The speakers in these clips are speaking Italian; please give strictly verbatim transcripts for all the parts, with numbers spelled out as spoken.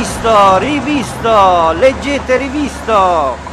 rivisto, rivisto, leggete rivisto.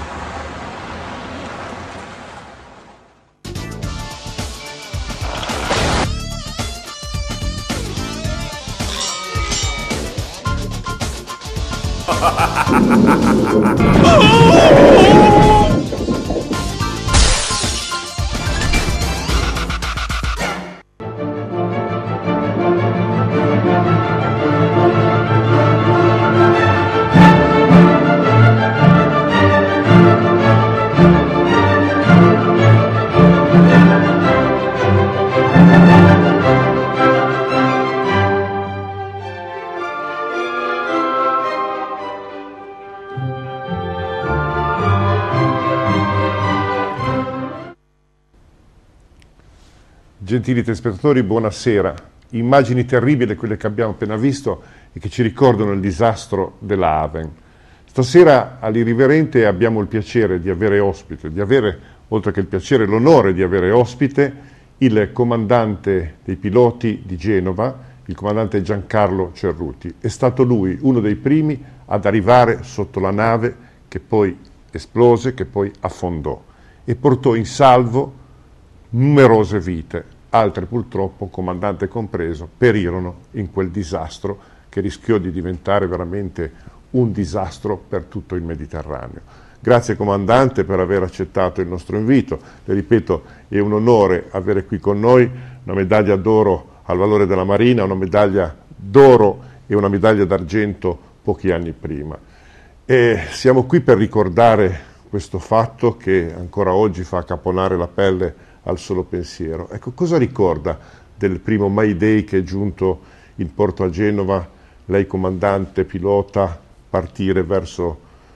Gentili telespettatori, buonasera. Immagini terribili quelle che abbiamo appena visto e che ci ricordano il disastro della Haven. Stasera all'Irriverente abbiamo il piacere di avere ospite, di avere, oltre che il piacere, l'onore di avere ospite il comandante dei piloti di Genova, il comandante Giancarlo Cerruti. È stato lui uno dei primi ad arrivare sotto la nave che poi esplose, che poi affondò e portò in salvo numerose vite. Altre purtroppo, comandante compreso, perirono in quel disastro che rischiò di diventare veramente un disastro per tutto il Mediterraneo. Grazie comandante per aver accettato il nostro invito. Le ripeto, è un onore avere qui con noi una medaglia d'oro al valore della Marina, una medaglia d'oro e una medaglia d'argento pochi anni prima. E siamo qui per ricordare questo fatto che ancora oggi fa caponare la pelle al solo pensiero. Ecco, cosa ricorda del primo May Day che è giunto in porto a Genova, lei comandante, pilota, partire verso,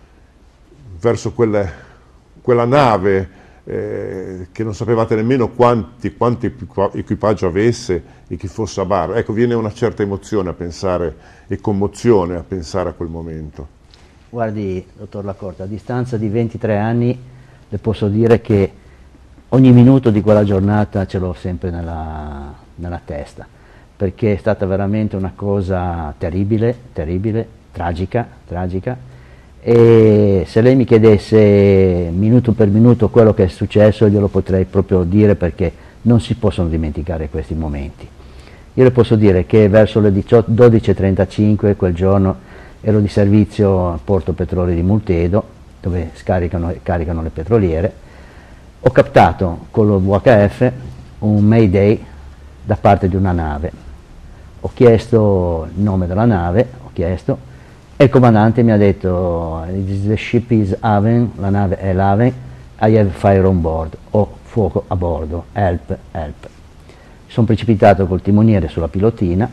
verso quelle, quella nave eh, che non sapevate nemmeno quanti, quanti equipaggio avesse e chi fosse a barra? Ecco, viene una certa emozione a pensare e commozione a pensare a quel momento. Guardi, dottor Lacorte, a distanza di ventitré anni le posso dire che ogni minuto di quella giornata ce l'ho sempre nella, nella testa, perché è stata veramente una cosa terribile, terribile, tragica, tragica, e se lei mi chiedesse minuto per minuto quello che è successo glielo potrei proprio dire, perché non si possono dimenticare questi momenti. Io le posso dire che verso le dodici e trentacinque quel giorno ero di servizio a Porto Petroli di Multedo, dove scaricano e caricano le petroliere. Ho captato con lo V H F un Mayday da parte di una nave. Ho chiesto il nome della nave, ho chiesto, e il comandante mi ha detto "The ship is Haven", la nave è l'Haven, "I have fire on board", ho fuoco a bordo, help, help. Sono precipitato col timoniere sulla pilotina,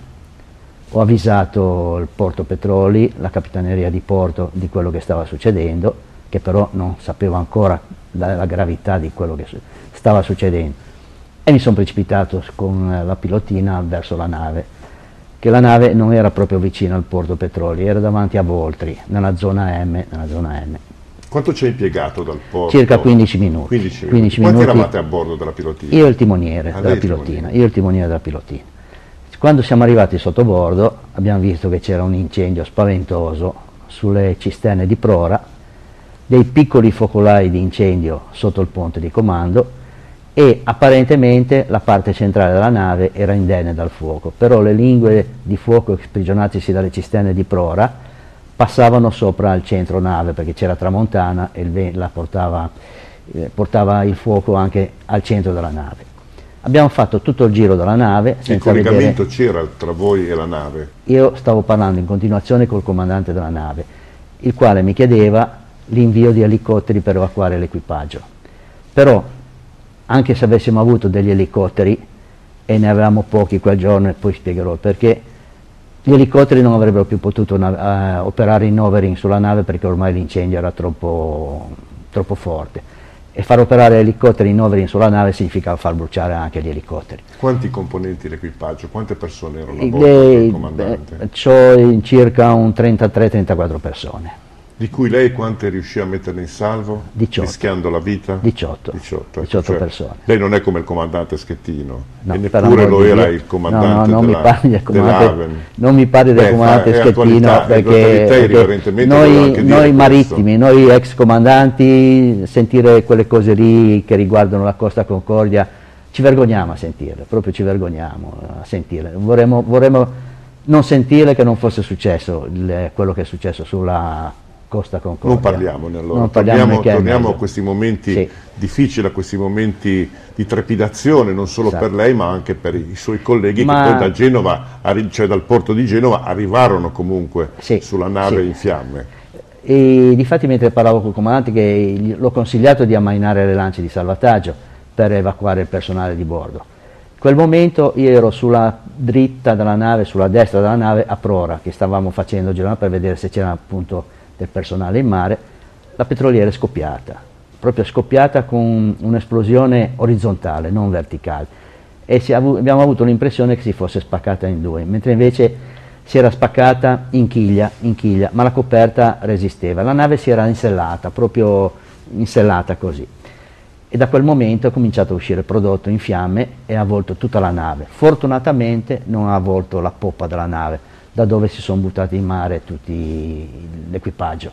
ho avvisato il Porto Petroli, la capitaneria di porto, di quello che stava succedendo, che però non sapevo ancora la, la gravità di quello che su stava succedendo, e mi sono precipitato con la pilotina verso la nave, che la nave non era proprio vicino al Porto Petroli, era davanti a Voltri, nella zona M. Nella zona M. Quanto ci hai impiegato dal porto? Circa quindici minuti. quindici quindici minuti. Quanti minuti. eravate a bordo della pilotina? Io e il timoniere ah, della pilotina. Timoniere. Io e il timoniere della pilotina. Quando siamo arrivati sotto bordo abbiamo visto che c'era un incendio spaventoso sulle cisterne di prora, dei piccoli focolai di incendio sotto il ponte di comando, e apparentemente la parte centrale della nave era indenne dal fuoco, però le lingue di fuoco sprigionatisi dalle cisterne di prora passavano sopra al centro nave, perché c'era tramontana e il la portava, eh, portava il fuoco anche al centro della nave. Abbiamo fatto tutto il giro della nave. Il collegamento c'era tra voi e la nave? Io stavo parlando in continuazione col comandante della nave, il quale mi chiedeva l'invio di elicotteri per evacuare l'equipaggio. Però, anche se avessimo avuto degli elicotteri, e ne avevamo pochi quel giorno, e poi spiegherò perché, gli elicotteri non avrebbero più potuto uh, operare in overing sulla nave, perché ormai l'incendio era troppo, troppo forte. E far operare elicotteri in overing sulla nave significava far bruciare anche gli elicotteri. Quanti componenti l'equipaggio? Quante persone erano a bordo del comandante? C'ho in circa un trentatré trentaquattro persone. Di cui lei quante riuscì a mettere in salvo? diciotto. Rischiando la vita? diciotto. diciotto, diciotto cioè, persone. Lei non è come il comandante Schettino, No, e per neppure amor lo di era Dio. il comandante no, no, non della, mi parli del comandante, dell'Aven. non mi parli del Beh, comandante fa- è Schettino, attualità, è perché, attualità, perché irriverentemente volevo noi, anche dire noi questo. marittimi, noi ex comandanti, sentire quelle cose lì che riguardano la Costa Concordia, ci vergogniamo a sentirle, proprio ci vergogniamo a sentirle. Vorremmo, vorremmo non sentire che non fosse successo il, quello che è successo sulla Costa Concordia. Non parliamone allora, Non parliamo torniamo, perché è torniamo a meglio. questi momenti Sì. difficili, a questi momenti di trepidazione, non solo Esatto. per lei ma anche per i suoi colleghi Ma- che poi da Genova, arri- cioè dal porto di Genova, arrivarono comunque Sì, sulla nave sì. in fiamme. E difatti mentre parlavo col comandante che gli- l'ho consigliato di ammainare le lance di salvataggio per evacuare il personale di bordo. In quel momento io ero sulla dritta della nave, sulla destra della nave a prora, che stavamo facendo girare per vedere se c'era appunto del personale in mare. La petroliera è scoppiata, proprio scoppiata con un'esplosione orizzontale, non verticale, e si avu- abbiamo avuto l'impressione che si fosse spaccata in due, mentre invece si era spaccata in chiglia, in chiglia, ma la coperta resisteva. La nave si era insellata, proprio insellata così. E da quel momento è cominciato a uscire prodotto in fiamme e ha avvolto tutta la nave. Fortunatamente non ha avvolto la poppa della nave, da dove si sono buttati in mare tutti l'equipaggio.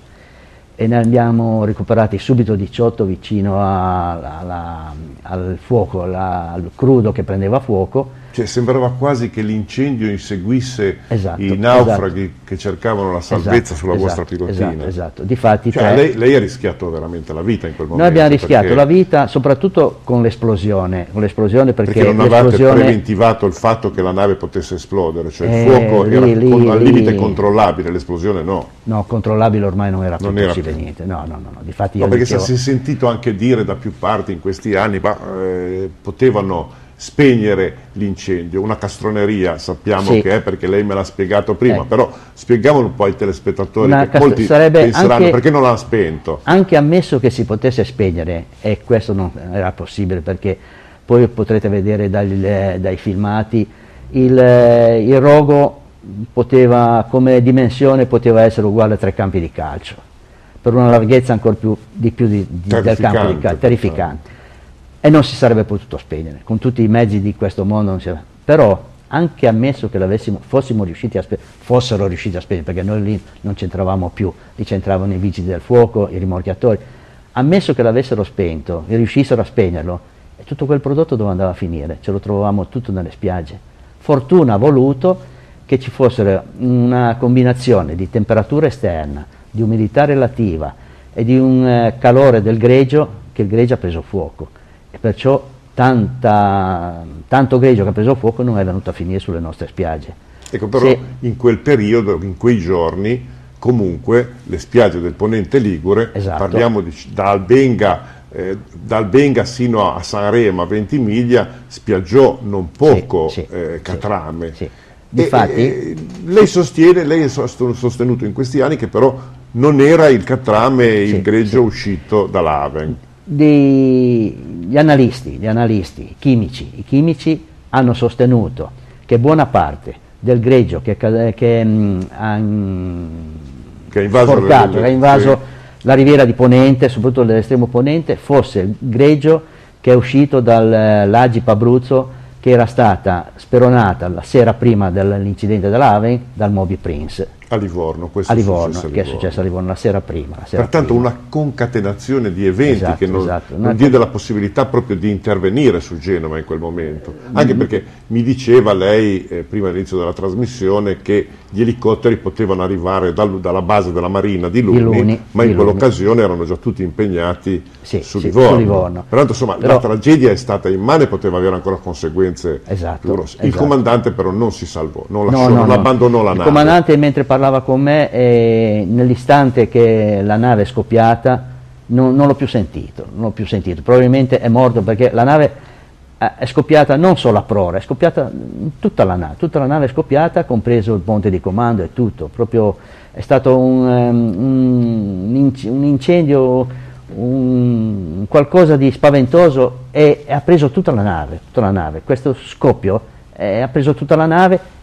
E ne abbiamo recuperati subito diciotto vicino a- alla- al fuoco, alla- al crudo che prendeva fuoco. Cioè, sembrava quasi che l'incendio inseguisse Esatto, i naufraghi che cercavano la salvezza Esatto, sulla vostra esatto, pilotina. Esatto, esatto. Difatti Cioè, tre- lei, lei ha rischiato veramente la vita in quel momento. Noi abbiamo rischiato perché, la vita soprattutto con l'esplosione, con l'esplosione perché, perché non avevate l'esplosione preventivato il fatto che la nave potesse esplodere, cioè il Eh, fuoco lì, era lì, con- al lì. limite controllabile, l'esplosione no. no, controllabile ormai non era più Non era possibile più. niente. No, no, no, no. Difatti No, io perché dicevo- si è sentito anche dire da più parti in questi anni, ma eh, potevano spegnere l'incendio, una castroneria sappiamo Sì. che è, perché lei me l'ha spiegato prima, Eh. però spieghiamolo un po' ai telespettatori, Una che cast- molti sarebbe penseranno anche- perché non l'ha spento. anche ammesso che si potesse spegnere, e questo non era possibile perché poi potrete vedere dagli- eh, dai filmati, il, eh, il rogo poteva, come dimensione poteva essere uguale a tre campi di calcio, per una larghezza ancora più, di più di, di- del campo di Terrificante, calcio, terrificante. E non si sarebbe potuto spegnere, con tutti i mezzi di questo mondo non si sarebbe- però anche ammesso che l'avessimo, fossimo riusciti a spegnere, fossero riusciti a spegnere, perché noi lì non c'entravamo più, lì c'entravano i vigili del fuoco, i rimorchiatori, ammesso che l'avessero spento e riuscissero a spegnerlo, e tutto quel prodotto dove andava a finire? Ce lo trovavamo tutto nelle spiagge. Fortuna ha voluto che ci fosse una combinazione di temperatura esterna, di umidità relativa e di un eh, calore del greggio, che il greggio ha preso fuoco, e perciò tanta, tanto greggio che ha preso fuoco non è venuto a finire sulle nostre spiagge. Ecco, però Se- in quel periodo, in quei giorni, comunque le spiagge del Ponente Ligure, Esatto. parliamo di, da Albenga, eh, da Albenga sino a Sanremo, a Ventimiglia, spiaggiò non poco Sì, sì, eh, sì, catrame. sì. E- Difatti- e- lei sostiene, lei ha sostenuto in questi anni che però non era il catrame, il Sì, greggio sì. uscito dall'Aven. Di- gli analisti, gli analisti i chimici, i chimici hanno sostenuto che buona parte del greggio che, cade- che, mm, ha mm, Che ha invaso sporcato, le- che ha invaso sì. la riviera di Ponente, soprattutto dell'estremo Ponente, fosse il greggio che è uscito dall'Agip Abruzzo, che era stata speronata la sera prima dell'incidente dell'Aven dal Moby Prince A Livorno, questo a è Livorno, successo a che è Livorno. successo a Livorno la sera prima. La sera Pertanto prima. una concatenazione di eventi Esatto, che non, esatto. non Una diede co- la possibilità proprio di intervenire su Genova in quel momento, anche perché mi diceva lei eh, prima dell'inizio della trasmissione che gli elicotteri potevano arrivare dal- dalla base della Marina di Luni, Luni, ma di in Luni. quell'occasione erano già tutti impegnati Sì, su, sì, Livorno. su Livorno. Pertanto insomma Però- la tragedia è stata immane e poteva avere ancora conseguenze Esatto, più grosse. Il esatto. comandante però non si salvò, non, No, lasciò, no, non no. abbandonò la Il nave. comandante mentre parlava con me, eh, nell'istante che la nave è scoppiata, non, non l'ho più sentito, non l'ho più sentito. Probabilmente è morto perché la nave eh, è scoppiata non solo a prora, è scoppiata tutta la nave, tutta la nave è scoppiata, compreso il ponte di comando e tutto. Proprio è stato un, um, un inc- un incendio, un qualcosa di spaventoso, e, e ha preso tutta la nave, tutta la nave. Questo scoppio eh, ha preso tutta la nave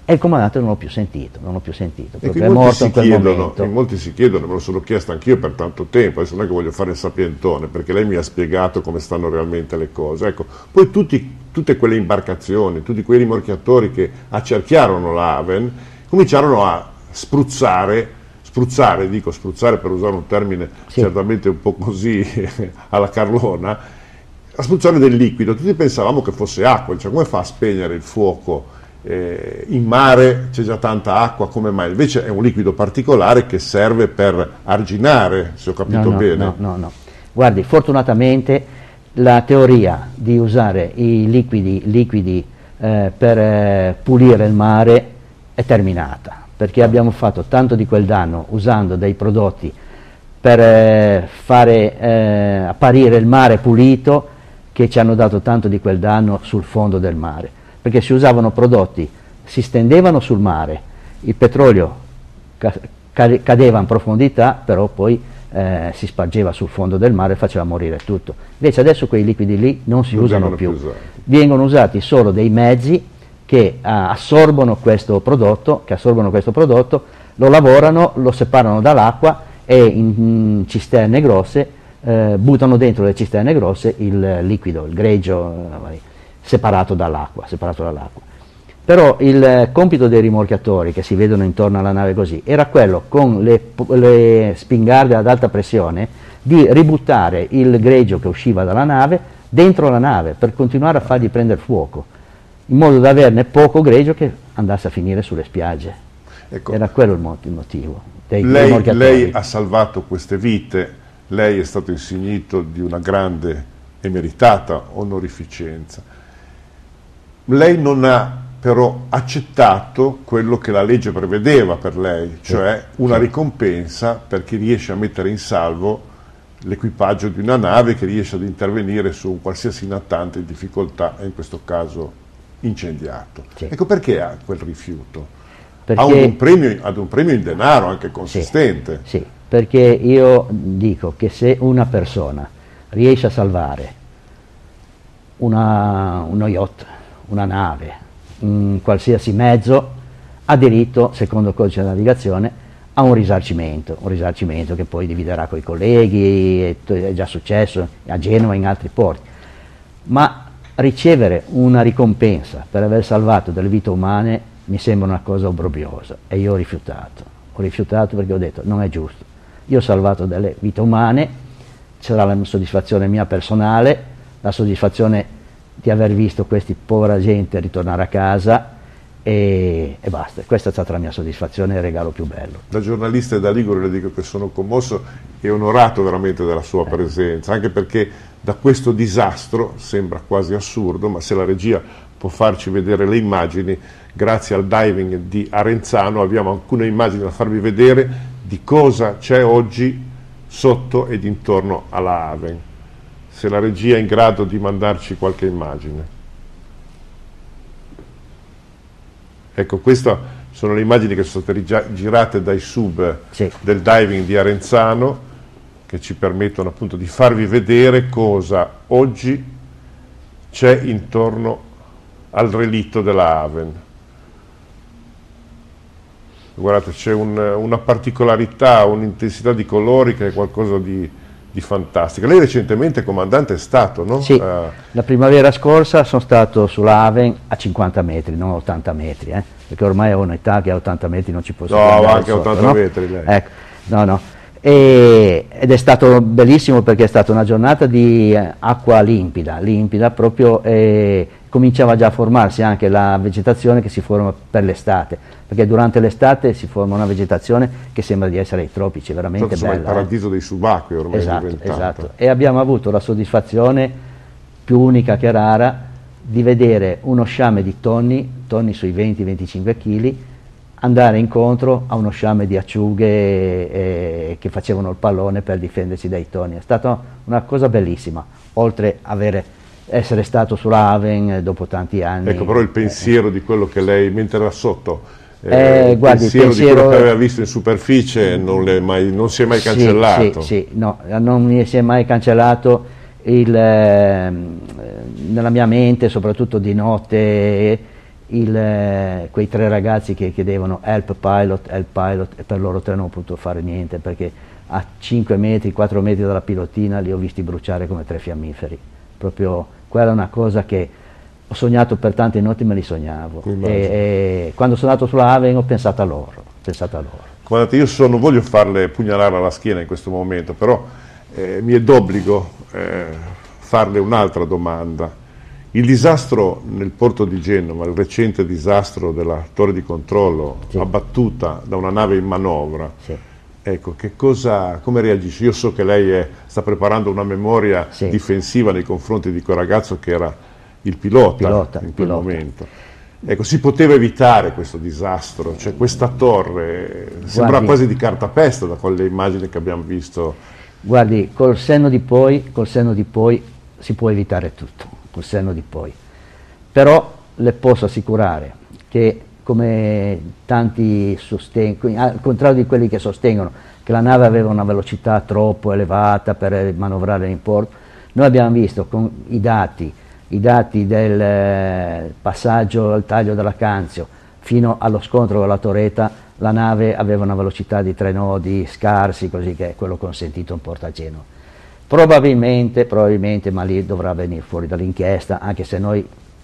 E il comandante non l'ho più sentito, non l'ho più sentito, Ecco, perché in è molti morto si in quel chiedono, momento. in molti si chiedono, me lo sono chiesto anch'io per tanto tempo, adesso non è che voglio fare il sapientone, perché lei mi ha spiegato come stanno realmente le cose. Ecco, poi tutti, tutte quelle imbarcazioni, tutti quei rimorchiatori che accerchiarono l'Aven, cominciarono a spruzzare, spruzzare, dico spruzzare per usare un termine Sì. certamente un po' così alla Carlona, a spruzzare del liquido. Tutti pensavamo che fosse acqua, cioè come fa a spegnere il fuoco? Eh, in mare c'è già tanta acqua, come mai? Invece è un liquido particolare che serve per arginare, se ho capito no, no, bene. No, no, no. Guardi, fortunatamente la teoria di usare i liquidi, liquidi eh, per eh, pulire il mare è terminata, perché abbiamo fatto tanto di quel danno usando dei prodotti per eh, fare eh, apparire il mare pulito, che ci hanno dato tanto di quel danno sul fondo del mare, perché si usavano prodotti, si stendevano sul mare, il petrolio ca cadeva in profondità, però poi eh, si spargeva sul fondo del mare e faceva morire tutto. Invece adesso quei liquidi lì non si Non usano vengono più, più usati. vengono usati solo dei mezzi che ah, assorbono questo prodotto, che assorbono questo prodotto, lo lavorano, lo separano dall'acqua e in, in cisterne grosse eh, buttano dentro le cisterne grosse il liquido, il greggio, eh, separato dall'acqua, separato dall'acqua. Però il compito dei rimorchiatori che si vedono intorno alla nave così era quello, con le, le spingarde ad alta pressione, di ributtare il greggio che usciva dalla nave dentro la nave per continuare a fargli prendere fuoco, in modo da averne poco greggio che andasse a finire sulle spiagge. Ecco, Era quello il, mo il motivo dei lei, rimorchiatori. lei ha salvato queste vite, lei è stato insignito di una grande e meritata onorificenza. Lei non ha però accettato quello che la legge prevedeva per lei, cioè una ricompensa per chi riesce a mettere in salvo l'equipaggio di una nave, che riesce ad intervenire su un qualsiasi nattante in difficoltà, e in questo caso incendiato. Sì. Ecco perché ha quel rifiuto. Perché, ha un premio, ad un premio in denaro anche consistente. Sì, sì, perché io dico che se una persona riesce a salvare una, uno yacht, una nave, un qualsiasi mezzo, ha diritto, secondo il codice della navigazione, a un risarcimento, un risarcimento che poi dividerà con i colleghi, è, è già successo a Genova e in altri porti. Ma ricevere una ricompensa per aver salvato delle vite umane mi sembra una cosa obbrobriosa, e io ho rifiutato, ho rifiutato perché ho detto non è giusto. Io ho salvato delle vite umane, c'era la soddisfazione mia personale, la soddisfazione di aver visto questi povera gente ritornare a casa, e, e basta. Questa è stata la mia soddisfazione e il regalo più bello. Da giornalista e da ligure le dico che sono commosso e onorato veramente della sua eh. presenza, anche perché da questo disastro, sembra quasi assurdo, ma se la regia può farci vedere le immagini, grazie al diving di Arenzano abbiamo alcune immagini da farvi vedere di cosa c'è oggi sotto ed intorno alla Haven. Se la regia è in grado di mandarci qualche immagine. Ecco, queste sono le immagini che sono state girate dai sub Sì. del diving di Arenzano, che ci permettono appunto di farvi vedere cosa oggi c'è intorno al relitto della Haven. Guardate, c'è un, una particolarità, un'intensità di colori che è qualcosa di, di fantastico. Lei recentemente comandante è stato, no? Sì, Uh, la primavera scorsa sono stato sulla Haven a cinquanta metri, non ottanta metri, eh, perché ormai ho un'età che a ottanta metri non ci posso No, andare anche a sotto, ottanta no? metri lei. Ecco, no, no. E, ed è stato bellissimo perché è stata una giornata di eh, acqua limpida, limpida proprio, e cominciava già a formarsi anche la vegetazione che si forma per l'estate, perché durante l'estate si forma una vegetazione che sembra di essere ai tropici, veramente insomma, bella. il paradiso eh. dei subacquei ormai Esatto, è diventato. esatto. E abbiamo avuto la soddisfazione più unica che rara di vedere uno sciame di tonni, tonni sui venti venticinque chili, andare incontro a uno sciame di acciughe eh, che facevano il pallone per difendersi dai tonni. È stata una cosa bellissima, oltre a essere stato sulla Haven dopo tanti anni. Ecco, però il pensiero eh. di quello che lei, mentre era sotto, eh, il guardi, pensiero, pensiero di quello che aveva visto in superficie non, mai, non si è mai cancellato. Sì, sì, no, non mi si è mai cancellato il, eh, nella mia mente, soprattutto di notte. il, eh, quei tre ragazzi che chiedevano help pilot, help pilot, e per loro tre non ho potuto fare niente, perché a cinque metri, quattro metri dalla pilotina li ho visti bruciare come tre fiammiferi. Proprio quella è una cosa che ho sognato per tante notti, me li sognavo. E, e quando sono andato sulla Haven ho pensato a loro, ho pensato a loro. Comandante, io so, non voglio farle pugnalare alla schiena in questo momento, però eh, mi è d'obbligo eh, farle un'altra domanda. Il disastro nel porto di Genova, il recente disastro della torre di controllo, sì, abbattuta da una nave in manovra, sì, ecco, che cosa, come reagisce? Io so che lei è, sta preparando una memoria, sì, difensiva nei confronti di quel ragazzo che era il pilota, pilota in quel pilota. momento. Ecco, si poteva evitare questo disastro, cioè questa torre sembra quasi di cartapesta da quelle immagini che abbiamo visto. Guardi, col senno di poi, col senno di poi si può evitare tutto, col senno di poi. Però le posso assicurare che, come tanti sostengono, al contrario di quelli che sostengono che la nave aveva una velocità troppo elevata per manovrare in porto, noi abbiamo visto con i dati i dati del eh, passaggio al taglio della Canzio fino allo scontro con la torretta, la nave aveva una velocità di tre nodi scarsi, così che è quello consentito in porto a Genova. Probabilmente, probabilmente, ma lì dovrà venire fuori dall'inchiesta, anche se noi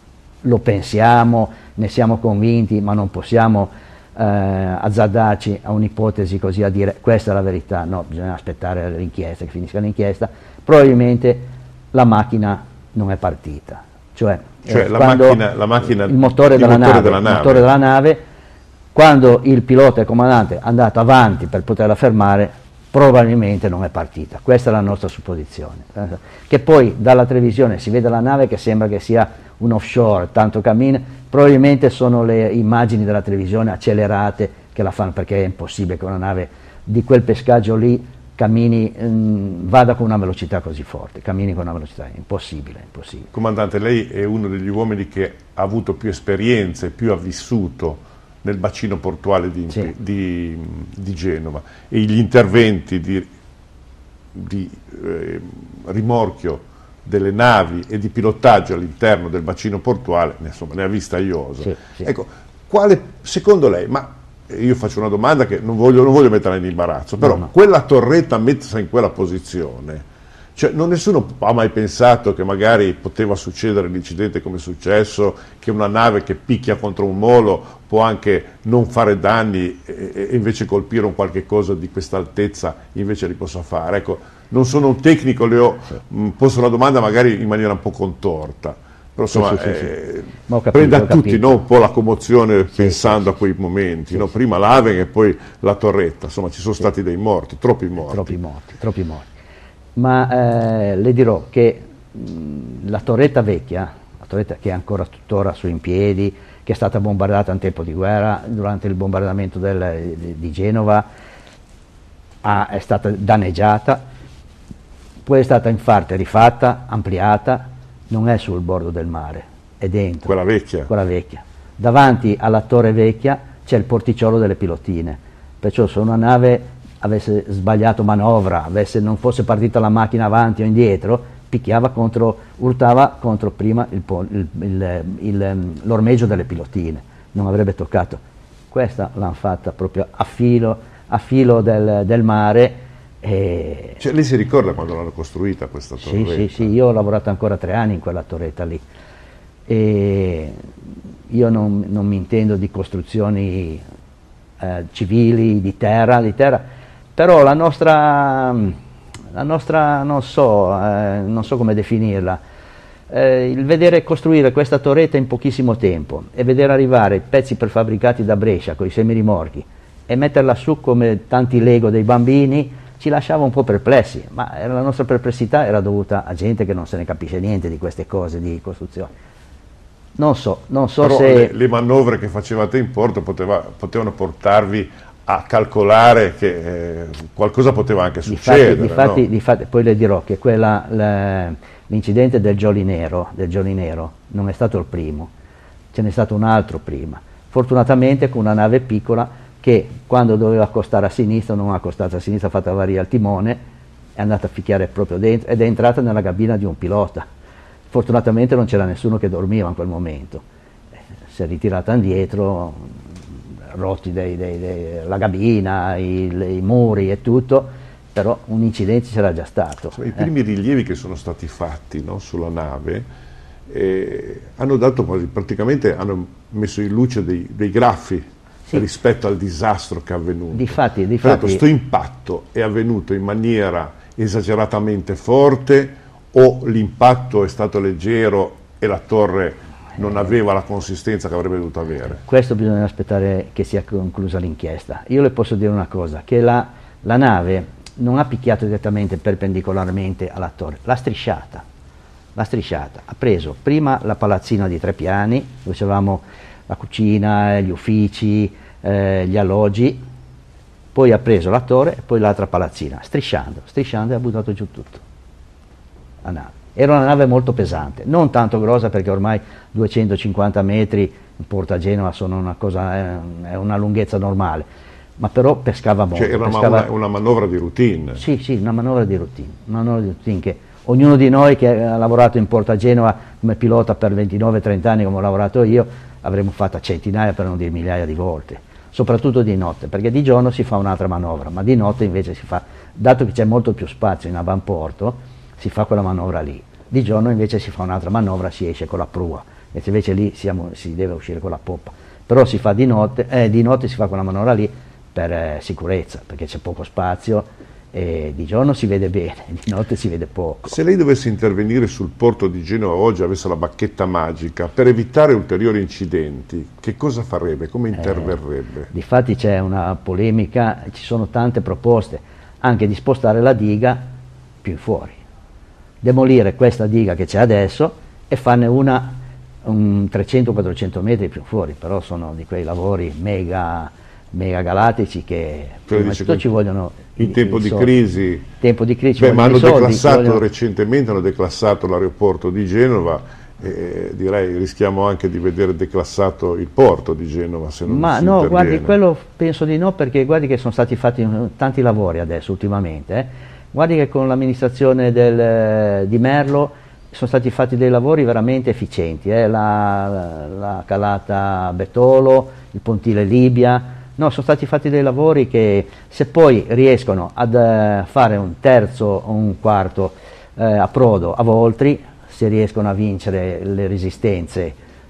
lo pensiamo, ne siamo convinti, ma non possiamo eh, azzardarci a un'ipotesi così a dire questa è la verità. No, bisogna aspettare l'inchiesta, che finisca l'inchiesta. Probabilmente la macchina non è partita, cioè, cioè eh, la, macchina, la macchina, il motore, il della, motore nave, della nave, il motore della nave, quando il pilota e il comandante è andato avanti per poterla fermare, probabilmente non è partita. Questa è la nostra supposizione. Che poi dalla televisione si vede la nave che sembra che sia un offshore, tanto cammina, probabilmente sono le immagini della televisione accelerate che la fanno, perché è impossibile che una nave di quel pescaggio lì cammini, mh, vada con una velocità così forte, cammini con una velocità, è impossibile, impossibile. Comandante, lei è uno degli uomini che ha avuto più esperienze, più ha vissuto nel bacino portuale di, sì, di, di Genova, e gli interventi di, di eh, rimorchio delle navi e di pilotaggio all'interno del bacino portuale, insomma, ne ha vista iosa. Sì, sì. Ecco, quale, secondo lei, ma io faccio una domanda che non voglio, non voglio metterla in imbarazzo, però no, no. quella torretta messa in quella posizione, cioè non nessuno ha mai pensato che magari poteva succedere l'incidente come è successo, che una nave che picchia contro un molo può anche non fare danni e, e invece colpire un qualche cosa di questa altezza invece li possa fare. Ecco, non sono un tecnico, le ho mh, posto una domanda magari in maniera un po' contorta. Però insomma, sì, sì, sì, eh, sì. Capito, prende a tutti, no, un po' la commozione, sì, pensando sì, a quei momenti, sì, no? Sì. Prima l'Haven e poi la torretta, insomma ci sono sì. stati dei morti, troppi morti. Troppi morti, troppi morti. Ma eh, le dirò che mh, la torretta vecchia, la torretta che è ancora tuttora su in piedi, che è stata bombardata in tempo di guerra, durante il bombardamento del, di, di Genova, ha, è stata danneggiata, poi è stata in parte rifatta, ampliata, non è sul bordo del mare, è dentro. Quella vecchia? Quella vecchia. Davanti alla torre vecchia c'è il porticciolo delle pilotine, perciò se una nave avesse sbagliato manovra, avesse, non fosse partita la macchina avanti o indietro, picchiava contro, urtava contro prima l'ormeggio delle pilotine, non avrebbe toccato. Questa l'hanno fatta proprio a filo, a filo del, del mare. E cioè, lei si ricorda quando l'hanno costruita questa torretta? Sì, sì, sì, io ho lavorato ancora tre anni in quella torretta lì. E io non, non mi intendo di costruzioni eh, civili, di terra, di terra, però la nostra, la nostra non so, eh, non so come definirla, eh, il vedere costruire questa torretta in pochissimo tempo e vedere arrivare pezzi prefabbricati da Brescia con i semirimorchi e metterla su come tanti Lego dei bambini, ci lasciava un po' perplessi, ma la nostra perplessità era dovuta a gente che non se ne capisce niente di queste cose di costruzione. Non so, non so Però se... Le, le manovre che facevate in porto poteva, potevano portarvi a calcolare che eh, qualcosa poteva anche succedere. Difatti, difatti, no? difatti, poi le dirò che l'incidente del Jolly Nero, del Jolly Nero non è stato il primo, ce n'è stato un altro prima, fortunatamente con una nave piccola che quando doveva accostare a sinistra non ha accostato a sinistra, ha fatto avariare il timone, è andata a picchiare proprio dentro ed è entrata nella cabina di un pilota. Fortunatamente non c'era nessuno che dormiva in quel momento. si è ritirata indietro, rotti dei, dei, dei, la cabina, i, i muri e tutto, però un incidente c'era già stato. I primi eh. rilievi che sono stati fatti, no, sulla nave eh, hanno dato praticamente hanno messo in luce dei, dei graffi sì. rispetto al disastro che è avvenuto. Difatti, difatti, questo impatto è avvenuto in maniera esageratamente forte o l'impatto è stato leggero e la torre non aveva la consistenza che avrebbe dovuto avere? Questo bisogna aspettare che sia conclusa l'inchiesta. Io le posso dire una cosa, che la, la nave non ha picchiato direttamente perpendicolarmente alla torre, l'ha strisciata, l'ha strisciata, ha preso prima la palazzina di tre piani, dove c'avevamo la cucina, gli uffici, eh, gli alloggi, poi ha preso la torre e poi l'altra palazzina, strisciando, strisciando e ha buttato giù tutto, la nave. Era una nave molto pesante, non tanto grossa perché ormai duecentocinquanta metri in Porto a Genova sono una cosa, è una lunghezza normale, ma però pescava molto. Cioè era pescava... una, una manovra di routine? Sì, sì, una manovra di routine, una manovra di routine che ognuno di noi che ha lavorato in Porto a Genova come pilota per ventinove trenta anni come ho lavorato io, avremmo fatto centinaia per non dire migliaia di volte, soprattutto di notte, perché di giorno si fa un'altra manovra, ma di notte invece si fa, dato che c'è molto più spazio in avamporto, si fa quella manovra lì. Di giorno invece si fa un'altra manovra, si esce con la prua, e invece lì siamo, si deve uscire con la poppa. Però si fa di notte, eh, di notte si fa quella manovra lì per eh, sicurezza, perché c'è poco spazio e di giorno si vede bene, di notte si vede poco. Se lei dovesse intervenire sul porto di Genova oggi, avesse la bacchetta magica, per evitare ulteriori incidenti, che cosa farebbe? Come interverrebbe? Eh, difatti c'è una polemica, ci sono tante proposte, anche di spostare la diga più in fuori. Demolire questa diga che c'è adesso e farne una un trecento quattrocento metri più fuori, però sono di quei lavori mega, mega galattici che prima di tutto ci vogliono in i, tempo, i di soldi. Crisi, tempo di crisi beh, ma hanno soldi, declassato vogliono... recentemente hanno declassato l'aeroporto di Genova. Eh, direi rischiamo anche di vedere declassato il porto di Genova se non ma si no, interviene. guardi, quello penso di no, perché guardi che sono stati fatti tanti lavori adesso ultimamente, eh. Guardi che con l'amministrazione del, di Merlo sono stati fatti dei lavori veramente efficienti, eh? la, la calata Betolo, il pontile Libia, no, sono stati fatti dei lavori che se poi riescono ad uh, fare un terzo o un quarto uh, approdo a Voltri, se riescono a vincere le resistenze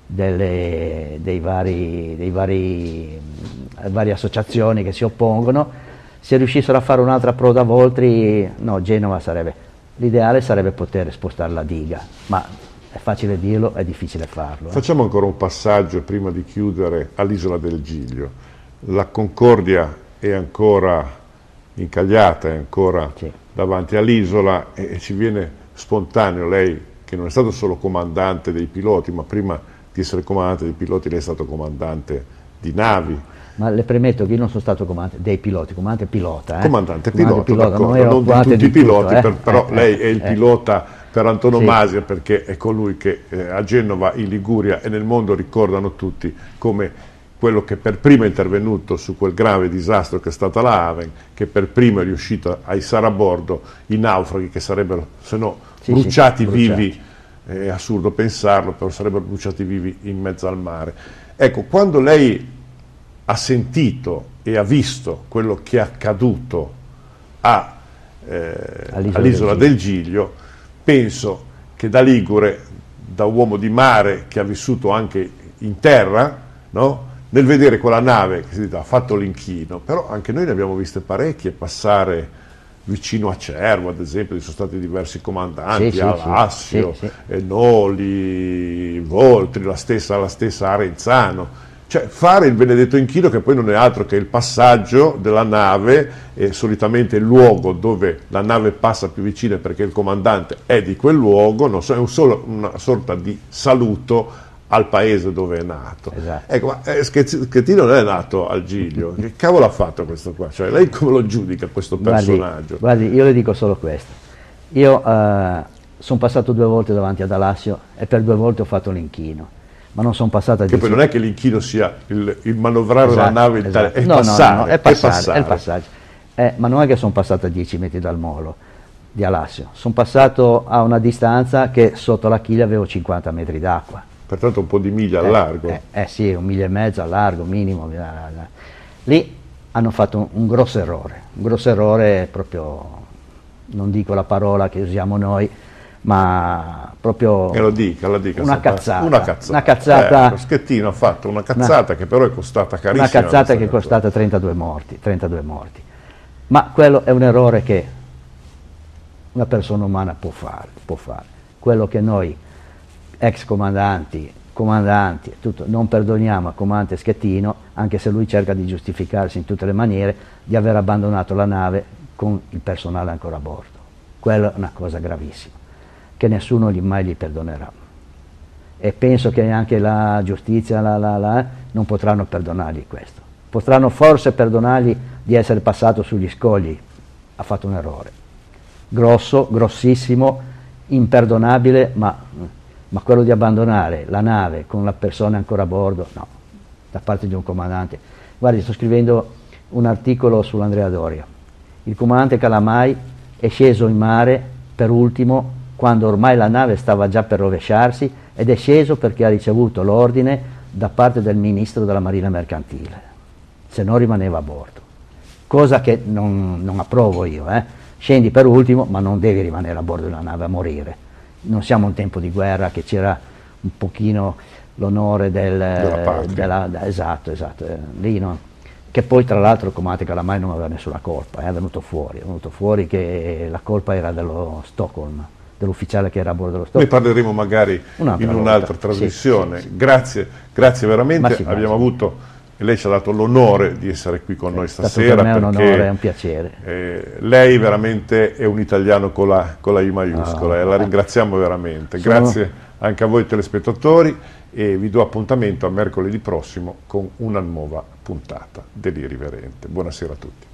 delle, dei vari, dei vari, varie associazioni che si oppongono, se riuscissero a fare un'altra approdo a Voltri, no, Genova sarebbe, l'ideale sarebbe poter spostare la diga, ma è facile dirlo, è difficile farlo. Eh. Facciamo ancora un passaggio prima di chiudere all'isola del Giglio. La Concordia è ancora incagliata, è ancora sì. davanti all'isola e, e ci viene spontaneo, lei che non è stato solo comandante dei piloti, ma prima di essere comandante dei piloti lei è stato comandante di navi. Ma le premetto che io non sono stato comandante dei piloti, comandante pilota. Eh? Comandante pilota, pilota, non, non di tutti di i piloti, tutto, eh? per, però eh, lei è il eh, pilota per antonomasia, sì. perché è colui che eh, a Genova, in Liguria e nel mondo ricordano tutti come quello che per primo è intervenuto su quel grave disastro che è stata la Haven, che per primo è riuscito a issare a bordo i naufraghi che sarebbero, se no, sì, bruciati sì, vivi, è assurdo pensarlo, però sarebbero bruciati vivi in mezzo al mare. Ecco, quando lei ha sentito e ha visto quello che è accaduto a, eh, all'isola del, del Giglio, penso che da ligure, da uomo di mare che ha vissuto anche in terra, no? Nel vedere quella nave che si ha fatto l'inchino, però anche noi ne abbiamo viste parecchie passare vicino a Cervo, ad esempio, ci sono stati diversi comandanti, sì, Alassio, sì, sì. Noli, Voltri, la stessa, la stessa Arenzano. Cioè fare il benedetto inchino, che poi non è altro che il passaggio della nave, e solitamente il luogo dove la nave passa più vicina perché il comandante è di quel luogo, non so, è un solo, una sorta di saluto al paese dove è nato. Esatto. Ecco, ma eh, Schettino non è nato al Giglio, che cavolo ha fatto questo qua? Cioè, lei come lo giudica questo personaggio? Guardi, guardi, io le dico solo questo, io eh, sono passato due volte davanti ad Alassio e per due volte ho fatto l'inchino, ma non sono passata a che poi non è che l'inchino sia il, il manovrare esatto, della nave, in esatto. è, no, passare, no, no, è, passare, è passare, è il passaggio, eh, ma non è che sono passato a dieci metri dal molo di Alassio, sono passato a una distanza che sotto la chiglia avevo cinquanta metri d'acqua, Pertanto un po' di miglia al Eh, largo. Eh, eh sì, un miglio e mezzo al largo minimo. Lì hanno fatto un, un grosso errore, un grosso errore proprio, non dico la parola che usiamo noi, ma proprio E lo dica, la dica. una sta- cazzata. Una cazzata. Una cazzata. Eh, lo Schettino ha fatto una cazzata che però è costata carissima. Una cazzata questa che è cosa. costata trentadue morti, trentadue morti. Ma quello è un errore che una persona umana può fare, può fare. Quello che noi, ex comandanti, comandanti, tutto, non perdoniamo a comandante Schettino, anche se lui cerca di giustificarsi in tutte le maniere, di aver abbandonato la nave con il personale ancora a bordo. Quello è una cosa gravissima, che nessuno gli mai gli perdonerà. E penso che anche la giustizia la, la, la, non potranno perdonargli questo. Potranno forse perdonargli di essere passato sugli scogli. Ha fatto un errore. Grosso, grossissimo, imperdonabile, ma, ma quello di abbandonare la nave con la persona ancora a bordo, no, da parte di un comandante. Guardi, sto scrivendo un articolo sull'Andrea Doria. Il comandante Calamai è sceso in mare per ultimo quando ormai la nave stava già per rovesciarsi ed è sceso perché ha ricevuto l'ordine da parte del ministro della Marina Mercantile, se no rimaneva a bordo, cosa che non, non approvo io, eh. Scendi per ultimo ma non devi rimanere a bordo di una nave a morire, non siamo in tempo di guerra che c'era un pochino l'onore del, Della patria. della, da- esatto, esatto, eh, lì no. Che poi tra l'altro il comandante Calamai non aveva nessuna colpa, eh, è venuto fuori, è venuto fuori che la colpa era dello Stockholm, dell'ufficiale che era a bordo dello Noi Stockholm. parleremo magari Un'altra in volta. un'altra Sì, trasmissione. sì, sì. Grazie, grazie veramente. Ma sì, Abbiamo grazie. avuto, e lei ci ha dato l'onore di essere qui con noi È stato stasera. per me un perché, onore, è un piacere. eh, lei veramente è un italiano con la, con la I maiuscola Ah, e la ringraziamo veramente. sono- Grazie anche a voi telespettatori e vi do appuntamento a mercoledì prossimo con una nuova puntata dell'Irriverente. Buonasera a tutti.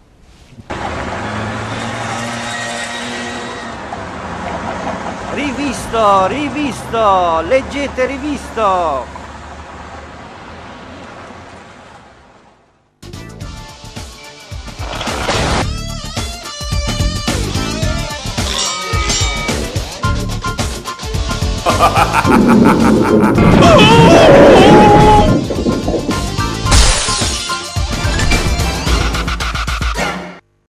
Rivisto, rivisto, leggete rivisto. Oh!